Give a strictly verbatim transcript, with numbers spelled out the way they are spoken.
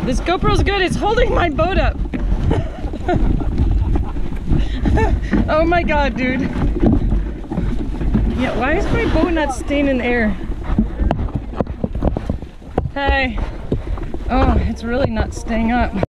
This GoPro's good, it's holding my boat up. Oh my god, dude. Yeah, why is my boat not staying in the air? Hey. Oh, it's really not staying up.